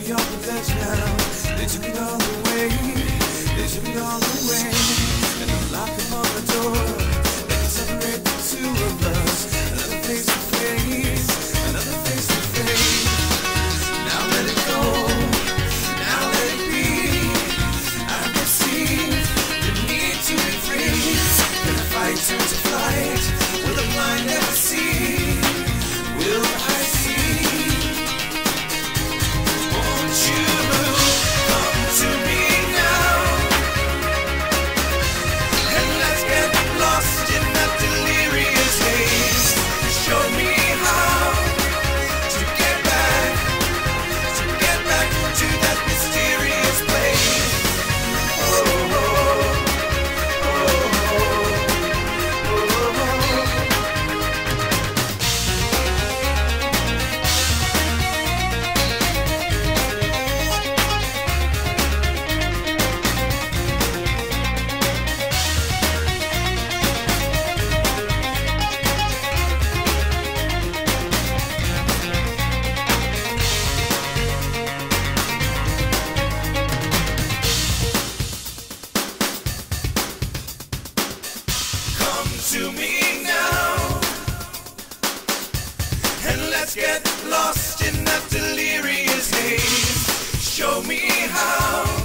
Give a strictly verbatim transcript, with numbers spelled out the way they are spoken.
me off the ledge now. They took it all away. They took it all away. And I'm locking on the door. They can separate the two of us. Another face to face. Another face to face. Now let it go. Now let it be. I can see the need to be free. And the fight turns to flight. Will the blind never see? Will I see? Won't you come to me now? And let's get lost in that delirious haze. Show me how to get back, to get back to that mysterious place. Oh, oh, oh, oh, oh, oh. To me now, and let's get lost in that delirious haze. Show me how